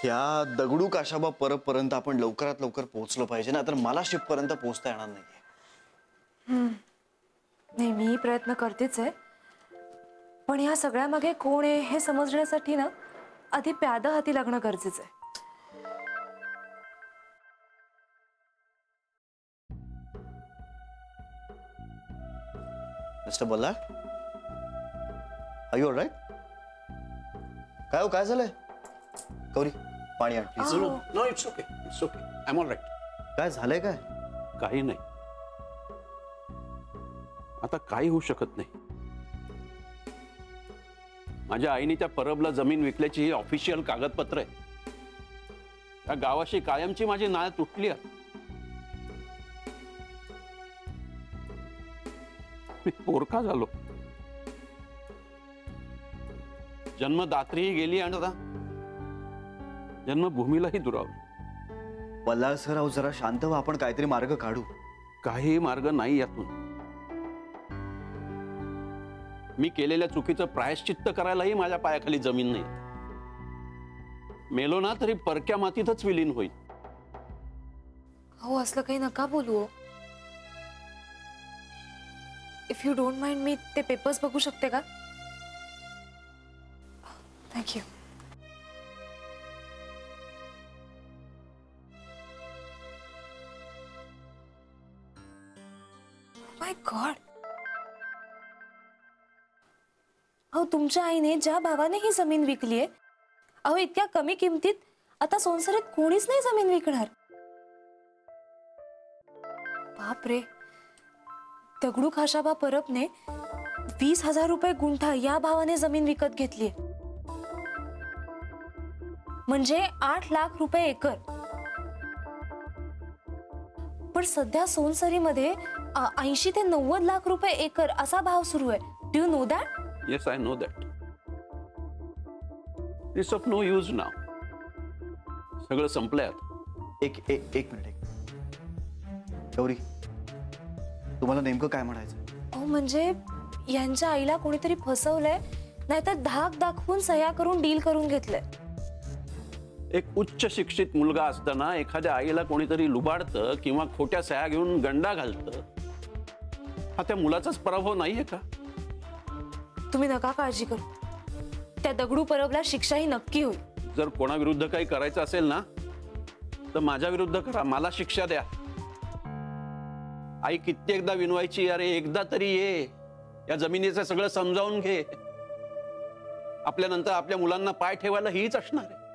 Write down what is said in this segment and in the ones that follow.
या दगडू काशाबा परबपर्यंत आपण लवकरात लवकर पोहोचलो पाहिजे ना, तर मला शिफ्ट पर्यंत पोहोचता येणार नाहीये. नाही, मी प्रयत्न करतेच आहे, पण या सगळ्यामागे कोण आहे हे समजण्यासाठी ना आधी प्यादा हाती लागणं गरजेचं आहे. Mister Ballal, are you alright? काय झालंय? गौरी, पाणी आण please. No it's okay, it's okay, I am alright. काय झालंय? काय काही नाही, आता काही होऊ शकत नाही. माझ्या आईने त्या परबला जमीन विकल्याची ही ऑफिशियल कागदपत्र आहे. त्या गावाशी कायमची माझी नाळ तुटली आहे. मी पोरका झालो, जन्मदात्रीही गेली आणि आता जन्मभूमीलाही दुरावली. बल्लाळ सर, अहो जरा शांत व्हा, आपण काहीतरी मार्ग काढू. काही मार्ग नाही यातून. मी केलेल्या चुकीचं प्रायश्चित्त करायलाही माझ्या पायाखाली जमीन नाही. मेलो ना तरी परक्या मातीतच विलीन होईल. हो, असलं काही नका बोलू. इफ यू डोंट माइंड, मी ते पेपर्स बघू शकते का? थँक्यू. माय गॉड, अहो तुमच्या आईने ज्या भावाने ही जमीन विकली आहे, अहो इतक्या कमी किमतीत आता संसारात कोणीच नाही जमीन विकणार. बाप रे, दगडू काशाबा परबने 20,000 रुपये गुंठा या भावाने जमीन विकत घेतली, म्हणजे 8 लाख रुपये एकर. पण सध्या सोनसरीमध्ये 80 ते 90 लाख रुपये एकर असा भाव सुरू आहे. Do you know that? Yes, I know that. It's of no use now. सगळं संपलंय आता. एक मिनिट. गौरी, तुम्हाला नेमकं काय म्हणायचं? अहो म्हणजे यांच्या आईला कोणीतरी फसवलंय, नाहीतर धाक दाखवून सह्या करून डील करून घेतलंय. एक उच्च शिक्षित मुलगा असताना एखाद्या आईला कोणीतरी लुबाडतं किंवा खोट्या सह्या घेऊन गंडा घालतं, हा त्या मुलाचाच पराभव नाहीये का? तुम्ही नका काळजी करू, त्या दगडू परबला शिक्षाही नक्की होईल. जर कोणाविरुद्ध काही करायचं असेल ना, तर माझ्या विरुद्ध करा, मला शिक्षा द्या. आई कित्येकदा विनवायची, अरे एकदा तरी ये, या जमिनीचं सगळं समजावून घे. आपल्यानंतर आपल्या मुलांना पाय ठेवायला हीच असणार आहे.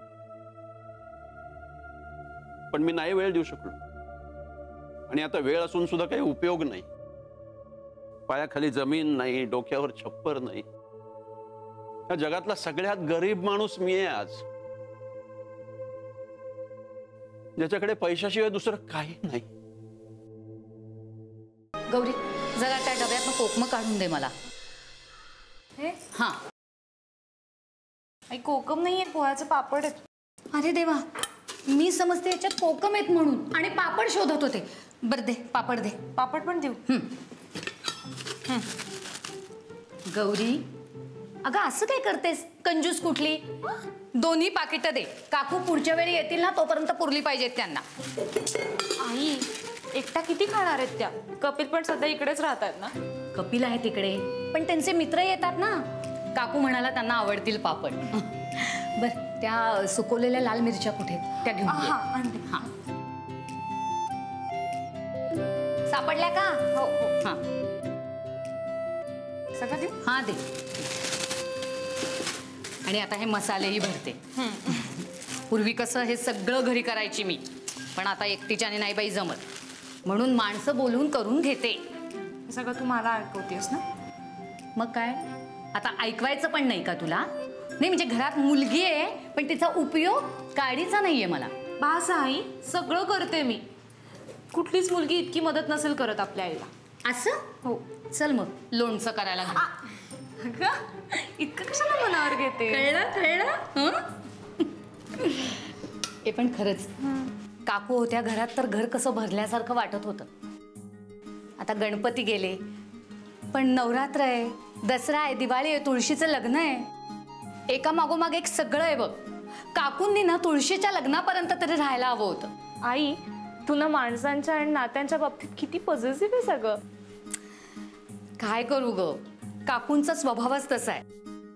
पण मी नाही वेळ देऊ शकलो, आणि आता वेळ असून सुद्धा काही उपयोग नाही. पायाखाली जमीन नाही, डोक्यावर छप्पर नाही. या जगातला सगळ्यात गरीब माणूस मी आहे आज, ज्याच्याकडे पैशाशिवाय दुसरं काही नाही. गौरी, जरा त्या डब्यातनं कोकम काढून दे मला. हा, कोकम नाहीये, पोह्याचे पापड आहेत. अरे देवा, मी समजते याच्यात कोकम आहेत म्हणून आणि पापड शोधत होते. बरं दे, पापड दे. पापड पण देऊ? गौरी, अगं असं काय करतेस? कंजूस कुठली? दोन्ही पाकिटं दे. काकू पुढच्या वेळी येतील ना, तोपर्यंत पुरली पाहिजेत त्यांना. आई, एकटा किती खाणार आहेत त्या? कपिल पण सध्या इकडेच राहतात ना. कपिल आहे तिकडे, पण त्यांचे मित्र येतात ना. काकू म्हणाला त्यांना आवडतील पापड. बर, त्या सुकवलेल्या लाल मिरच्या कुठे? त्या घेऊन ये. हा, सापडल्या का? हो हो. हा, सगळं देऊ? हा दे. आणि आता हे मसालेही भरते. पूर्वी कसं हे सगळं घरी करायची मी, पण आता एकटीच्याने नाही बाई जमत, म्हणून माणसं बोलून करून घेते. सगळं तू मला ऐकवतेस ना? मग काय, आता ऐकवायचं पण नाही का तुला? नाही म्हणजे घरात मुलगी आहे, पण तिचा उपयोग काढीचा नाहीये मला. बास आई, सगळं करते मी. कुठलीच मुलगी इतकी मदत नसेल करत आपल्या आईला. असं? हो. चल मग लोणचं करायला. इतकं कशाला मनावर घेते? कळलं? हे पण खरंच, काकू होत्या घरात तर घर कसं भरल्यासारखं वाटत होतं. आता गणपती गेले, पण नवरात्र आहे, दसरा आहे, दिवाळी आहे, तुळशीचं लग्न आहे, एका मागोमाग एक सगळं आहे बघ. काकूंनी ना तुळशीच्या लग्नापर्यंत तरी राहायला हवं होतं. आई तू ना माणसांच्या आणि नात्यांच्या बाबतीत किती पॉझिटिव्ह आहे सगळं. काय करू ग, काकूंचा स्वभावच तसा आहे.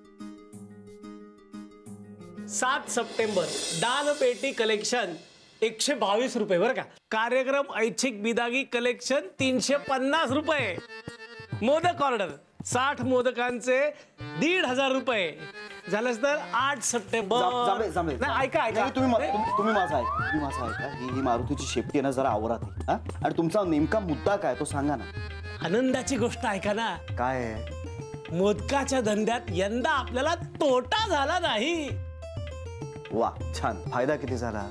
7 सप्टेंबर दानपेटी कलेक्शन 122 रुपये बरं का. कार्यक्रम ऐच्छिक बिदागी कलेक्शन 350 रुपये. मोदक ऑर्डर 60 मोदकांचे 1,500 रुपये. झालंच तर 8 सप्टेंबर. जांभळे नाही, ऐका ऐका नाही, तुम्ही माझा ऐका. तुम्ही माझा ऐका. ही मारुतीची शेपटी आहे ना जरा आवरा ती. हा? आणि तुमचा नेमका मुद्दा काय तो सांगा ना. आनंदाची गोष्ट ऐका ना. काय आहे? मोदकाच्या धंद्यात यंदा आपल्याला तोटा झाला नाही. वा छान. फायदा किती झाला?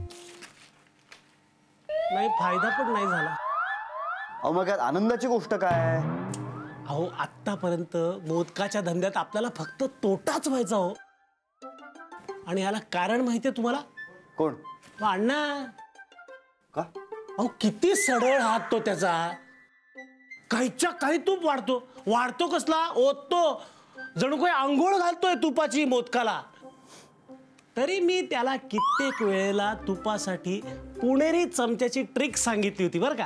नाही, फायदा पण नाही झाला. अहो मग यात आनंदाची गोष्ट काय? अहो आतापर्यंत मोदकाच्या धंद्यात आपल्याला फक्त तोटाच व्हायचा हो. आणि याला कारण माहितीये तुम्हाला? कोण? तो अण्णा. का? अहो किती सडळ हात तो त्याचा. काहीच्या काही तूप वाढतो कसला ओततो, जणू काही आंघोळ घालतोय तुपाची मोदकाला. तरी मी त्याला कित्येक वेळेला तुपासाठी पुणेरी चमच्याची ट्रिक सांगितली होती बरं का.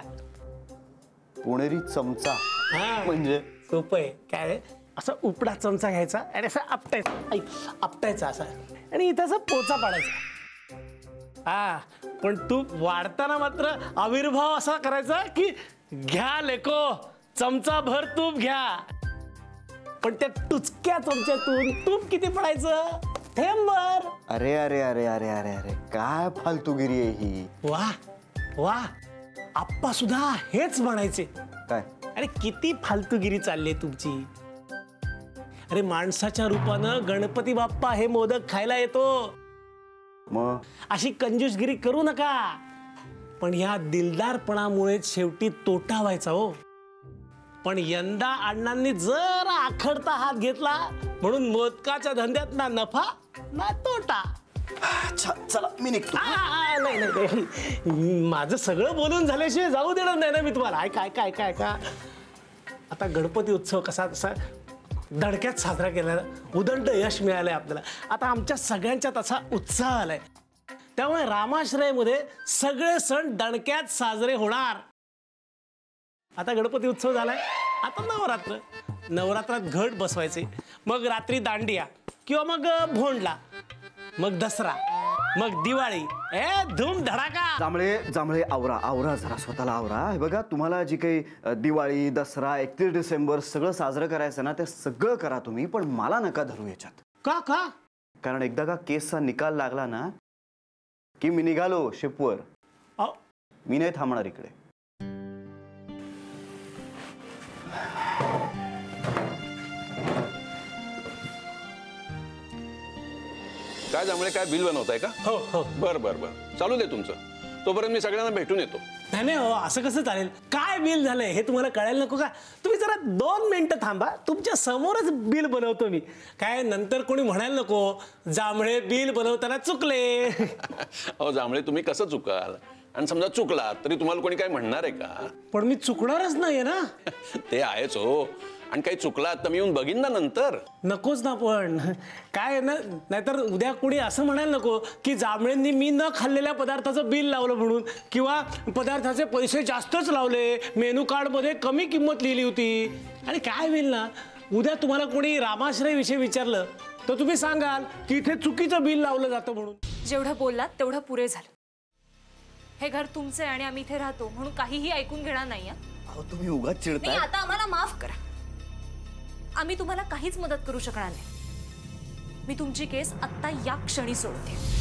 पुणेरी चमचा हा म्हणजे? सोपं आहे. काय आहे, असा उपडा चमचा घ्यायचा आणि असा आपटायचा असा आणि इथं असा पोचा पाडायचा. हा पण तूप वाढताना मात्र आविर्भाव असा करायचा की घ्या लेको चमचा भर तूप घ्या. पण त्या टुचक्या चमच्यातून तूप किती पडायचं? थेंबर. अरे अरे अरे अरे अरे अरे काय फालतूगिरी आहे ही. वा वा, आप्पा सुद्धा हेच म्हणायचे. काय? अरे किती फालतूगिरी चालली आहे तुमची. अरे माणसाच्या रूपानं गणपती बाप्पा हे मोदक खायला येतो. मग अशी कंजूसगिरी करू नका. पण ह्या दिलदारपणामुळे शेवटी तोटा व्हायचा हो. पण यंदा अण्णांनी जरा आखडता हात घेतला म्हणून मोदकाच्या धंद्यात ना नफा ना तोटा. अच्छा चला मी निघतो. नाही, माझं सगळं बोलून झाल्याशिवाय जाऊ देणार नाही ना मी तुम्हाला. ऐका. आता गणपती उत्सव कसा दणक्यात साजरा केला, उदंड यश मिळालंय आपल्याला. आता आमच्या सगळ्यांच्यात असा उत्साह आलाय. त्यामुळे रामाश्रयमध्ये सगळे सण दणक्यात साजरे होणार. आता गणपती उत्सव झालाय, आता नवरात्रात घट बसवायचे, मग रात्री दांडिया किंवा मग भोंडला, मग दसरा, मग दिवाळी. धूम धडाका. जांभळे आवरा जरा स्वतःला आवरा. हे बघा तुम्हाला जी काही दिवाळी दसरा 31 डिसेंबर सगळं साजरं करायचं ना ते सगळं करा तुम्ही, पण मला नका धरू याच्यात. का? कारण एकदा का केसचा निकाल लागला ना की मी निघालो शिपवर. मी नाही थांबणार इकडे. काय जांभळे, काय बिल बनवताय का? हो. बरं चालू दे तुमचं. तोपर्यंत मी सगळ्यांना भेटून येतो. नाही हो, असं कसं चालेल? काय बिल झालंय हे तुम्हाला कळायला नको का? तुम्ही जरा 2 मिनिटं थांबा, तुमच्या समोरच बिल बनवतो मी. काय नंतर कोणी म्हणायला नको जांभळे बिल बनवताना चुकले. अहो जांभळे, तुम्ही कसं चुकाल? आणि समजा चुकलात तरी तुम्हाला कोणी काय म्हणणार आहे का? पण मी चुकणारच नाहीये ना. ते आहेच हो. आणि काही चुकलात तर मी येऊन बघीन ना नंतर. नकोच ना. पण काय ना, नाहीतर उद्या कोणी असं म्हणायला नको की जांभळेंनी मी न खाल्लेल्या पदार्थाचं बिल लावलं म्हणून, किंवा पदार्थाचे पैसे जास्तच लावले, मेनू कार्ड मध्ये कमी किंमत लिहिली होती. आणि काय होईल ना, उद्या तुम्हाला कोणी रामाश्रय विषयी विचारलं तर तुम्ही सांगाल की इथे चुकीचं बिल लावलं जातं म्हणून. जेवढं बोललात तेवढं पुरे झालं. हे घर तुमचे आणि आम्ही इथे राहतो म्हणून काहीही ऐकून घेणार नाही. अहो तुम्ही उगाच चिडताय. आता आम्हाला माफ करा. आम्ही तुम्हाला काहीच मदत करू शकणार नाही. मी तुमची केस आत्ता या क्षणी सोडते.